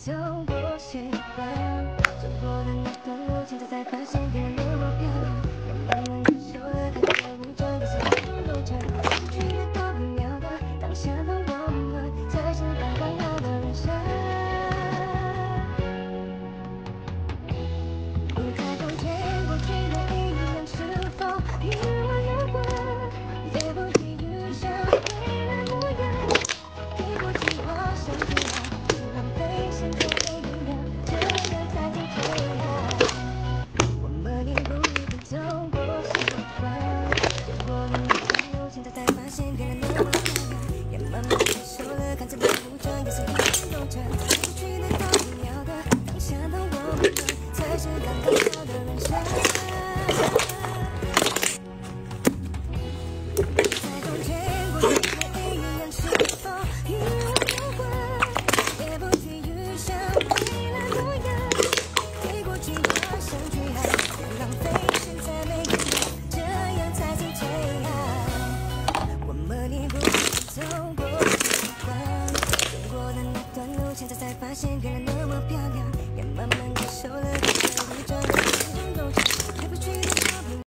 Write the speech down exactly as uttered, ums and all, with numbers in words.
走过习惯，走过的那段路，现在才发现变得那么漂亮。也慢慢感受了看着无常，也是一种路程。失去的多不妙的，当下的我们才是刚刚好的人生。你才发现过去的阴阳是否与我有关？来不及预想未来模样，给不起我想去哪，只浪费现在每一秒，这样才能最好。我们一步一步走过习惯，走过的那段路，现在才发现变得那么漂亮，也慢慢接受了看似不武装，也是一种路程。过去的都不要的，当下的我们才是刚刚好的人生。才总见过去的阴阳是否与我有关？来不及预想未来模样，给过去我想去爱，别浪费现在每一秒，这样才是最好。我们一步一步走过习惯，走过的那段路，现在才发现变得那么漂亮，也慢慢感受了这个武装的一种柔情，来不去的。